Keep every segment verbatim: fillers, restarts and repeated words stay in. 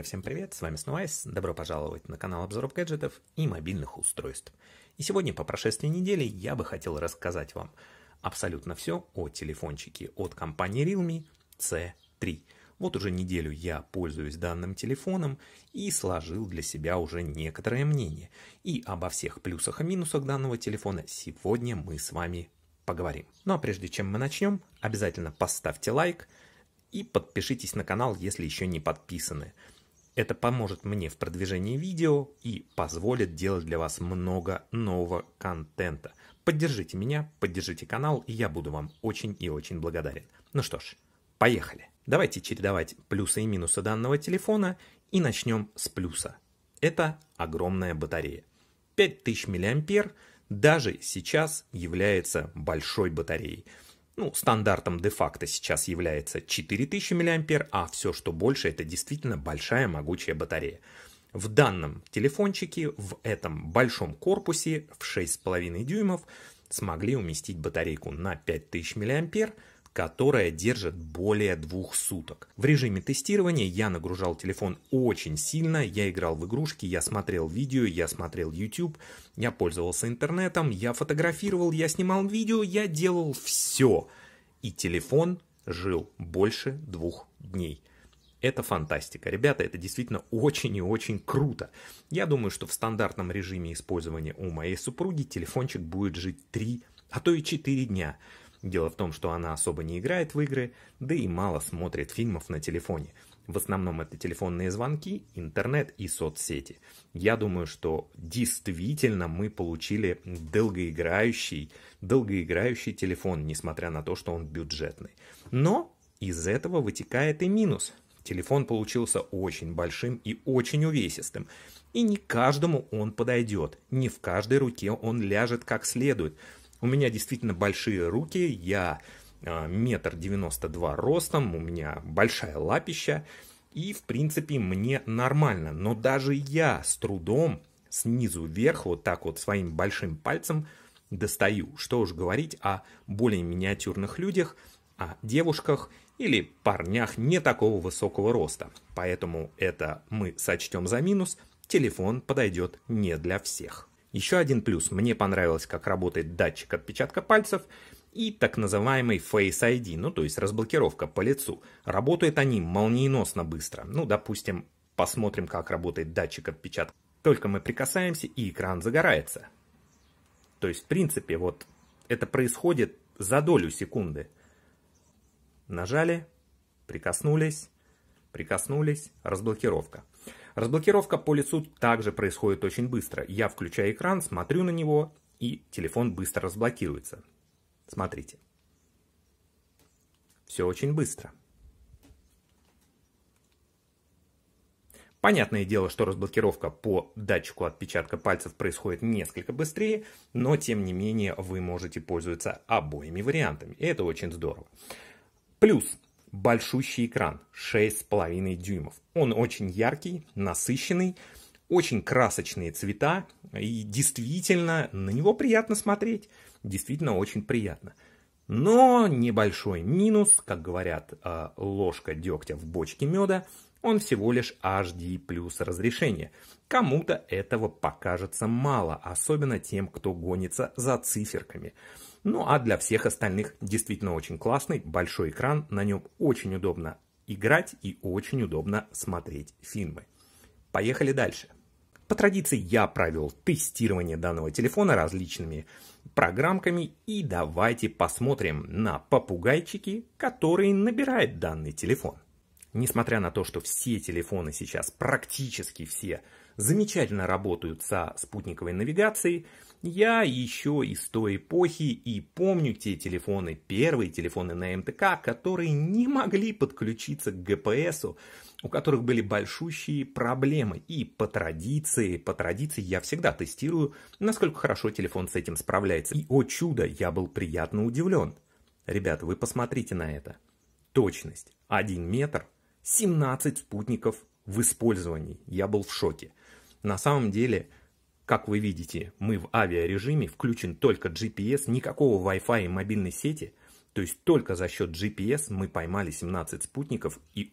всем привет, с вами снова Айс, добро пожаловать на канал обзоров гаджетов и мобильных устройств. И сегодня по прошествии недели я бы хотел рассказать вам абсолютно все о телефончике от компании Realme си три. Вот уже неделю я пользуюсь данным телефоном и сложил для себя уже некоторое мнение. И обо всех плюсах и минусах данного телефона сегодня мы с вами поговорим. Ну а прежде чем мы начнем, обязательно поставьте лайк и подпишитесь на канал, если еще не подписаны. Это поможет мне в продвижении видео и позволит делать для вас много нового контента. Поддержите меня, поддержите канал, и я буду вам очень и очень благодарен. Ну что ж, поехали. Давайте чередовать плюсы и минусы данного телефона и начнем с плюса. Это огромная батарея. пять тысяч миллиампер даже сейчас является большой батареей. Ну, стандартом де-факто сейчас является четыре тысячи миллиампер, а все, что больше, это действительно большая могучая батарея. В данном телефончике, в этом большом корпусе в шесть с половиной дюймов смогли уместить батарейку на пять тысяч миллиампер, которая держит более двух суток. В режиме тестирования я нагружал телефон очень сильно, я играл в игрушки, я смотрел видео, я смотрел YouTube, я пользовался интернетом, я фотографировал, я снимал видео, я делал все. И телефон жил больше двух дней. Это фантастика. Ребята, это действительно очень и очень круто. Я думаю, что в стандартном режиме использования у моей супруги телефончик будет жить три, а то и четыре дня. Дело в том, что она особо не играет в игры, да и мало смотрит фильмов на телефоне. В основном это телефонные звонки, интернет и соцсети. Я думаю, что действительно мы получили долгоиграющий, долгоиграющий телефон, несмотря на то, что он бюджетный. Но из этого вытекает и минус. Телефон получился очень большим и очень увесистым. И не каждому он подойдет, не в каждой руке он ляжет как следует. У меня действительно большие руки, я метр девяносто два ростом, у меня большая лапища, и в принципе мне нормально. Но даже я с трудом снизу вверх вот так вот своим большим пальцем достаю. Что уж говорить о более миниатюрных людях, о девушках или парнях не такого высокого роста. Поэтому это мы сочтем за минус, телефон подойдет не для всех. Еще один плюс. Мне понравилось, как работает датчик отпечатка пальцев и так называемый Face ай ди, ну то есть разблокировка по лицу. Работают они молниеносно быстро. Ну, допустим, посмотрим, как работает датчик отпечатка. Только мы прикасаемся, и экран загорается. То есть, в принципе, вот это происходит за долю секунды. Нажали, прикоснулись, прикоснулись, разблокировка. Разблокировка по лицу также происходит очень быстро. Я включаю экран, смотрю на него, и телефон быстро разблокируется. Смотрите. Все очень быстро. Понятное дело, что разблокировка по датчику отпечатка пальцев происходит несколько быстрее, но тем не менее вы можете пользоваться обоими вариантами. И это очень здорово. Плюс. Большущий экран, шесть с половиной дюймов. Он очень яркий, насыщенный, очень красочные цвета. И действительно, на него приятно смотреть. Действительно, очень приятно. Но небольшой минус, как говорят, ложка дегтя в бочке меда, он всего лишь эйч ди плюс разрешение. Кому-то этого покажется мало, особенно тем, кто гонится за циферками. Ну а для всех остальных действительно очень классный, большой экран, на нем очень удобно играть и очень удобно смотреть фильмы. Поехали дальше. По традиции я провел тестирование данного телефона различными программками, и давайте посмотрим на попугайчики, которые набирает данный телефон. Несмотря на то, что все телефоны сейчас, практически все, замечательно работают со спутниковой навигацией, я еще из той эпохи и помню те телефоны, первые телефоны на эм тэ ка, которые не могли подключиться к гэ пэ эсу, у которых были большущие проблемы. И по традиции, по традиции я всегда тестирую, насколько хорошо телефон с этим справляется. И, о чудо, я был приятно удивлен. Ребята, вы посмотрите на это. Точность один метр, семнадцать спутников в использовании. Я был в шоке. На самом деле, как вы видите, мы в авиарежиме, включен только джи пи эс, никакого Wi-Fi и мобильной сети. То есть только за счет джи пи эс мы поймали семнадцать спутников, и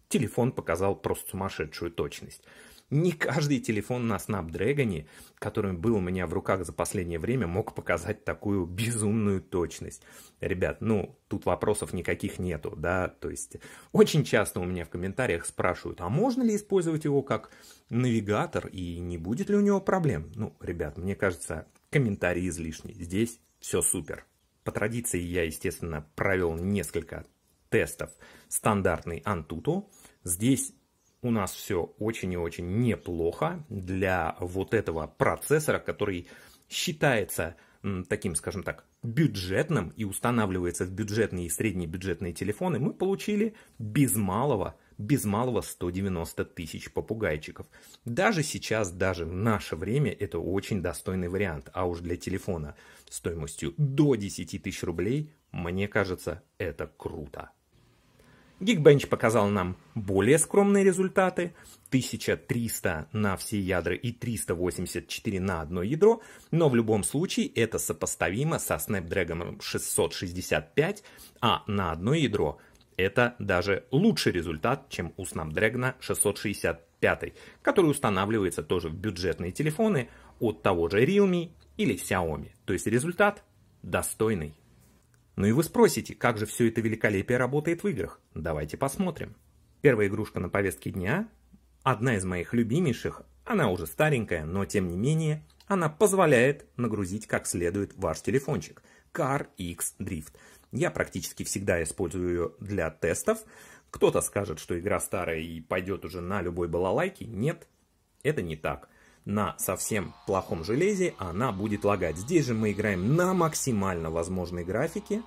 телефон показал просто сумасшедшую точность. Не каждый телефон на Snapdragon, который был у меня в руках за последнее время, мог показать такую безумную точность. Ребят, ну, тут вопросов никаких нету, да, то есть очень часто у меня в комментариях спрашивают, а можно ли использовать его как навигатор и не будет ли у него проблем? Ну, ребят, мне кажется, комментарии излишни, здесь все супер. По традиции я, естественно, провел несколько тестов стандартный Antutu. Здесь у нас все очень и очень неплохо для вот этого процессора, который считается м, таким, скажем так, бюджетным и устанавливается в бюджетные и среднебюджетные телефоны. Мы получили без малого, без малого сто девяносто тысяч попугайчиков. Даже сейчас, даже в наше время это очень достойный вариант. А уж для телефона стоимостью до десяти тысяч рублей, мне кажется, это круто. Geekbench показал нам более скромные результаты, тысяча триста на все ядра и триста восемьдесят четыре на одно ядро, но в любом случае это сопоставимо со Snapdragon шестьсот шестьдесят пять, а на одно ядро это даже лучший результат, чем у Snapdragon шестьсот шестьдесят пять, который устанавливается тоже в бюджетные телефоны от того же Realme или Xiaomi. То есть результат достойный. Ну и вы спросите, как же все это великолепие работает в играх? Давайте посмотрим. Первая игрушка на повестке дня, одна из моих любимейших, она уже старенькая, но тем не менее, она позволяет нагрузить как следует ваш телефончик. Car X Drift. Я практически всегда использую ее для тестов. Кто-то скажет, что игра старая и пойдет уже на любой балалайке. Нет, это не так. На совсем плохом железе она будет лагать. Здесь же мы играем на максимально возможной графике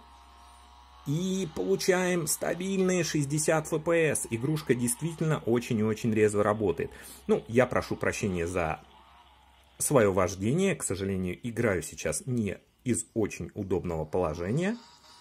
и получаем стабильные шестьдесят эф пи эс. Игрушка действительно очень и очень резво работает. Ну, я прошу прощения за свое вождение. К сожалению, играю сейчас не из очень удобного положения.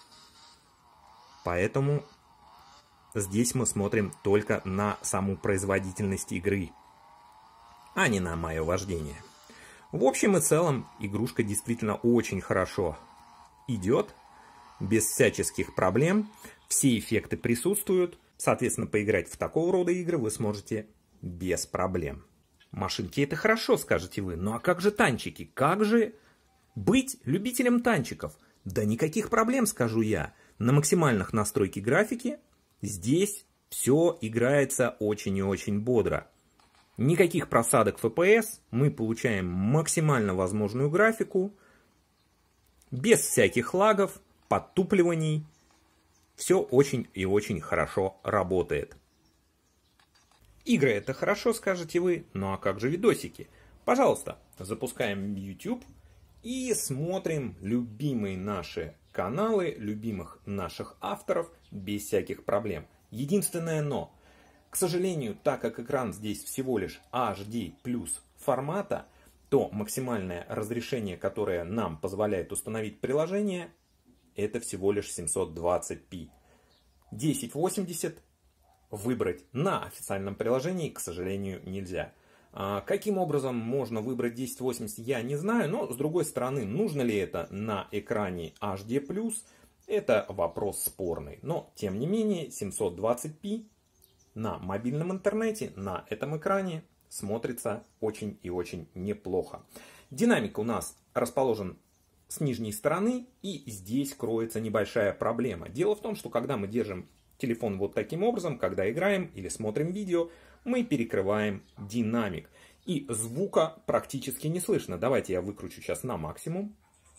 Поэтому здесь мы смотрим только на саму производительность игры, а не на мое вождение. В общем и целом, игрушка действительно очень хорошо идет, без всяческих проблем. Все эффекты присутствуют. Соответственно, поиграть в такого рода игры вы сможете без проблем. Машинки это хорошо, скажете вы. Ну а как же танчики? Как же быть любителем танчиков? Да никаких проблем, скажу я. На максимальных настройке графики здесь все играется очень и очень бодро. Никаких просадок эф пи эс, мы получаем максимально возможную графику, без всяких лагов, подтупливаний. Все очень и очень хорошо работает. Игры это хорошо, скажете вы, ну а как же видосики? Пожалуйста, запускаем YouTube и смотрим любимые наши каналы, любимых наших авторов без всяких проблем. Единственное но. К сожалению, так как экран здесь всего лишь эйч ди плюс формата, то максимальное разрешение, которое нам позволяет установить приложение, это всего лишь семьсот двадцать пи. десять восемьдесят выбрать на официальном приложении, к сожалению, нельзя. А каким образом можно выбрать десять восемьдесят, я не знаю, но с другой стороны, нужно ли это на экране эйч ди плюс, это вопрос спорный. Но, тем не менее, семьсот двадцать пи на мобильном интернете, на этом экране смотрится очень и очень неплохо. Динамик у нас расположен с нижней стороны, и здесь кроется небольшая проблема. Дело в том, что когда мы держим телефон вот таким образом, когда играем или смотрим видео, мы перекрываем динамик. И звука практически не слышно. Давайте я выкручу сейчас на максимум.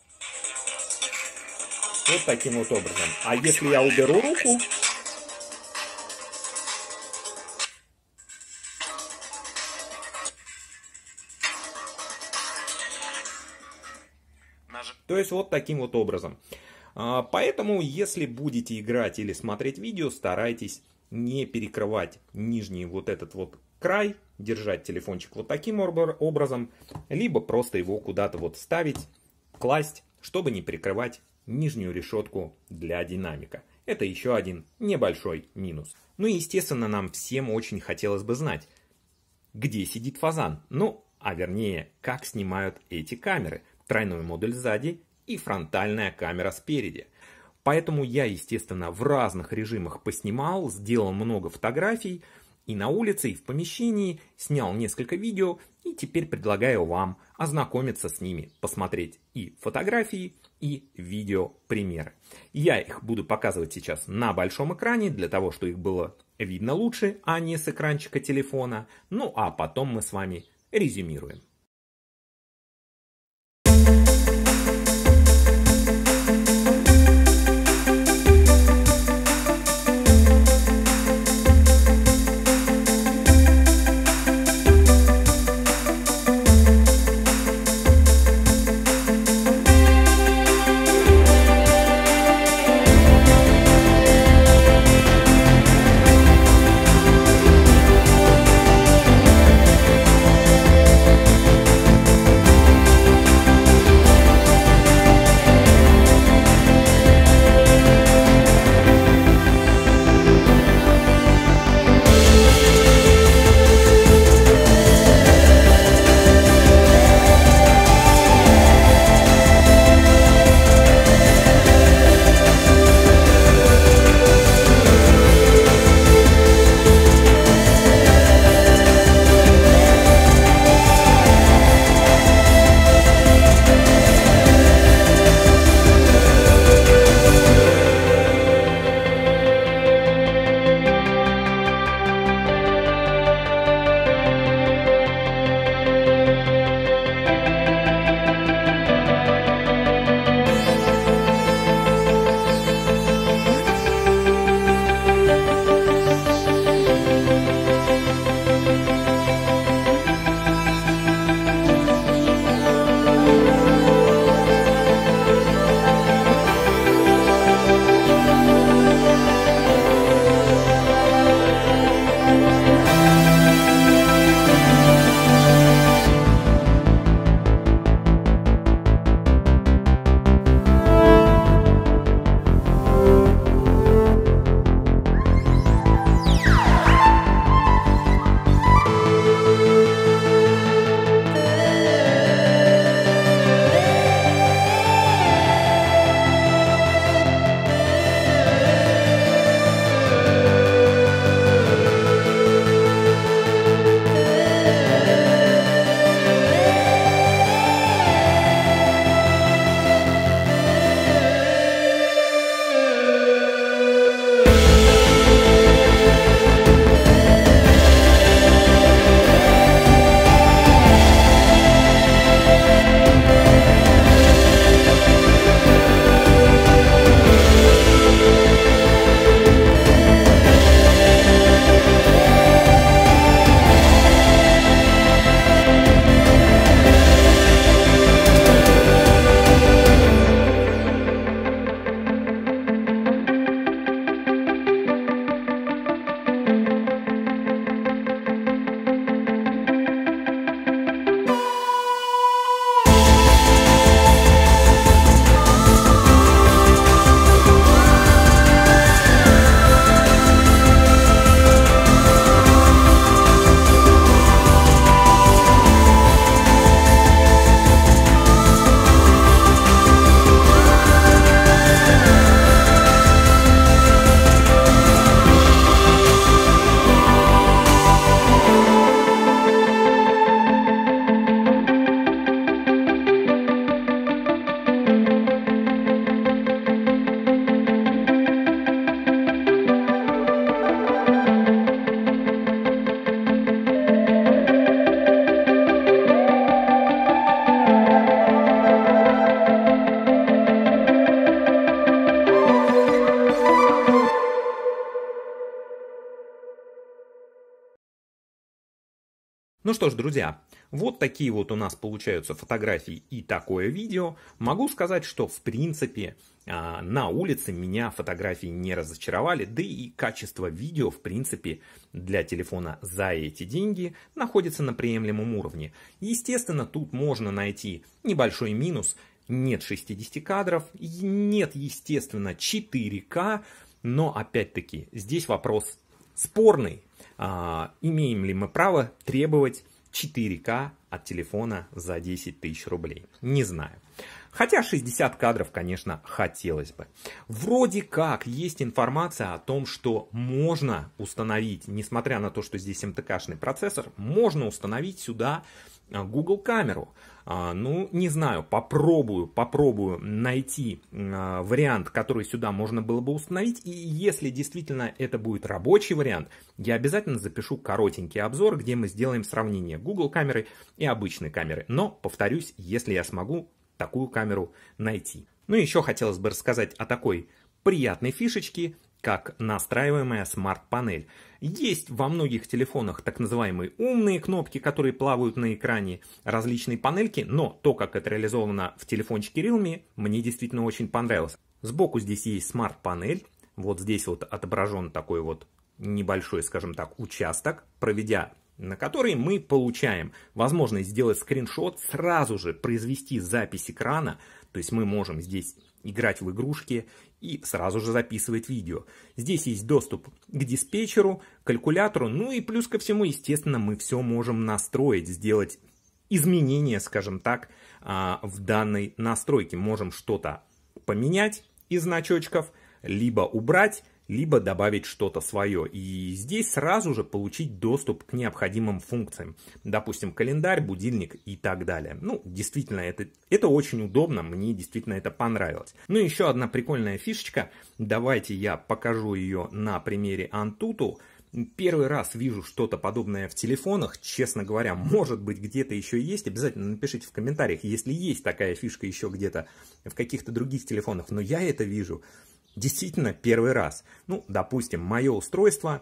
Вот таким вот образом. А если я уберу руку... То есть вот таким вот образом. Поэтому, если будете играть или смотреть видео, старайтесь не перекрывать нижний вот этот вот край, держать телефончик вот таким образом, либо просто его куда-то вот ставить, класть, чтобы не перекрывать нижнюю решетку для динамика. Это еще один небольшой минус. Ну и естественно, нам всем очень хотелось бы знать, где сидит фазан. Ну, а вернее, как снимают эти камеры. Тройной модуль сзади и фронтальная камера спереди. Поэтому я, естественно, в разных режимах поснимал, сделал много фотографий и на улице, и в помещении, снял несколько видео и теперь предлагаю вам ознакомиться с ними, посмотреть и фотографии, и видео-примеры. Я их буду показывать сейчас на большом экране, для того, чтобы их было видно лучше, а не с экранчика телефона. Ну а потом мы с вами резюмируем. Ну что ж, друзья, вот такие вот у нас получаются фотографии и такое видео. Могу сказать, что в принципе на улице меня фотографии не разочаровали, да и качество видео в принципе для телефона за эти деньги находится на приемлемом уровне. Естественно, тут можно найти небольшой минус. Нет шестидесяти кадров, нет, естественно, четыре ка, но опять-таки здесь вопрос спорный. А, имеем ли мы право требовать четыре ка от телефона за десять тысяч рублей? Не знаю. Хотя шестьдесят кадров, конечно, хотелось бы. Вроде как есть информация о том, что можно установить, несмотря на то, что здесь эм тэ ка-шный процессор, можно установить сюда Google камеру. Ну, не знаю, попробую, попробую найти вариант, который сюда можно было бы установить. И если действительно это будет рабочий вариант, я обязательно запишу коротенький обзор, где мы сделаем сравнение Google камеры и обычной камеры. Но, повторюсь, если я смогу такую камеру найти. Ну и еще хотелось бы рассказать о такой приятной фишечке, как настраиваемая смарт-панель. Есть во многих телефонах так называемые умные кнопки, которые плавают на экране, различные панельки, но то, как это реализовано в телефончике Realme, мне действительно очень понравилось. Сбоку здесь есть смарт-панель, вот здесь вот отображен такой вот небольшой, скажем так, участок, проведя на который мы получаем возможность сделать скриншот, сразу же произвести запись экрана, то есть мы можем здесь играть в игрушки и сразу же записывать видео. Здесь есть доступ к диспетчеру, калькулятору, ну и плюс ко всему, естественно, мы все можем настроить, сделать изменения, скажем так, в данной настройке. Можем что-то поменять из значочков, либо убрать, либо добавить что-то свое. И здесь сразу же получить доступ к необходимым функциям. Допустим, календарь, будильник и так далее. Ну, действительно, это, это очень удобно. Мне действительно это понравилось. Ну, еще одна прикольная фишечка. Давайте я покажу ее на примере Antutu. Первый раз вижу что-то подобное в телефонах. Честно говоря, может быть, где-то еще есть. Обязательно напишите в комментариях, если есть такая фишка еще где-то в каких-то других телефонах. Но я это вижу действительно первый раз. Ну, допустим, мое устройство.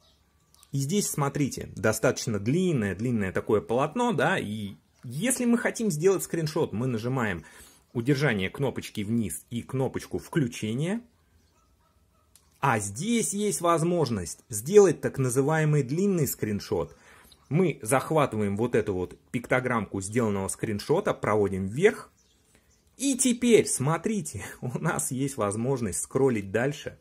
И здесь, смотрите, достаточно длинное, длинное такое полотно, да, и если мы хотим сделать скриншот, мы нажимаем удержание кнопочки вниз и кнопочку включения. А здесь есть возможность сделать так называемый длинный скриншот. Мы захватываем вот эту вот пиктограммку сделанного скриншота, проводим вверх. И теперь, смотрите, у нас есть возможность скроллить дальше,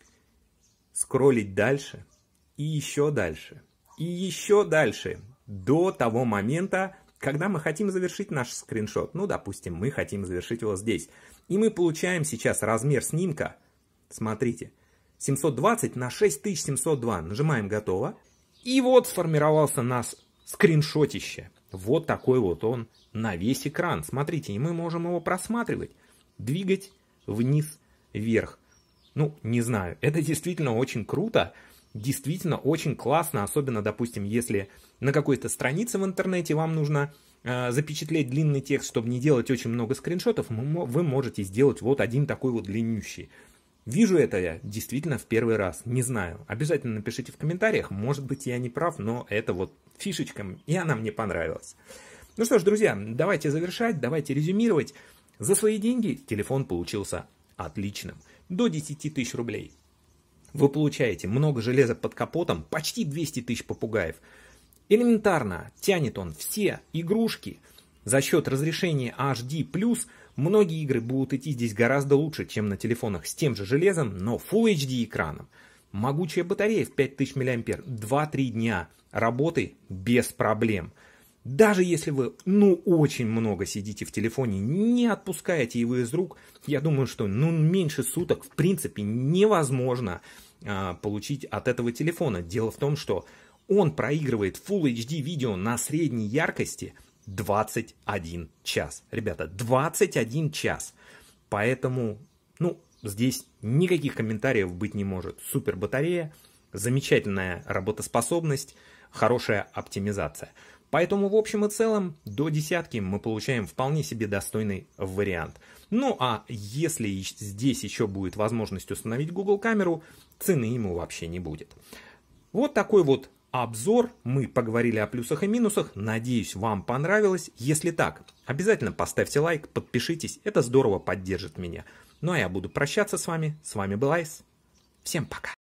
скроллить дальше, и еще дальше, и еще дальше, до того момента, когда мы хотим завершить наш скриншот. Ну, допустим, мы хотим завершить его здесь. И мы получаем сейчас размер снимка, смотрите, семьсот двадцать на шесть тысяч семьсот два. Нажимаем «Готово». И вот сформировался наш скриншотище. Вот такой вот он на весь экран. Смотрите, и мы можем его просматривать, двигать вниз, вверх. Ну, не знаю, это действительно очень круто, действительно очень классно, особенно, допустим, если на какой-то странице в интернете вам нужно э, запечатлеть длинный текст, чтобы не делать очень много скриншотов, вы можете сделать вот один такой вот длиннющий. Вижу это я действительно в первый раз, не знаю. Обязательно напишите в комментариях, может быть, я не прав, но это вот фишечка, и она мне понравилась. Ну что ж, друзья, давайте завершать, давайте резюмировать. За свои деньги телефон получился отличным. До десяти тысяч рублей. Вы получаете много железа под капотом, почти двести тысяч попугаев. Элементарно тянет он все игрушки. За счет разрешения эйч ди плюс, многие игры будут идти здесь гораздо лучше, чем на телефонах с тем же железом, но Full эйч ди экраном. Могучая батарея в пять тысяч миллиампер, два-три дня работы без проблем. Даже если вы, ну, очень много сидите в телефоне, не отпускаете его из рук, я думаю, что, ну, меньше суток, в принципе, невозможно а, получить от этого телефона. Дело в том, что он проигрывает Full эйч ди видео на средней яркости двадцать один час. Ребята, двадцать один час. Поэтому, ну, здесь никаких комментариев быть не может. Супер батарея, замечательная работоспособность, хорошая оптимизация. Поэтому в общем и целом до десятки мы получаем вполне себе достойный вариант. Ну а если здесь еще будет возможность установить Google камеру, цены ему вообще не будет. Вот такой вот обзор. Мы поговорили о плюсах и минусах. Надеюсь, вам понравилось. Если так, обязательно поставьте лайк, подпишитесь. Это здорово поддержит меня. Ну а я буду прощаться с вами. С вами был Айс. Всем пока.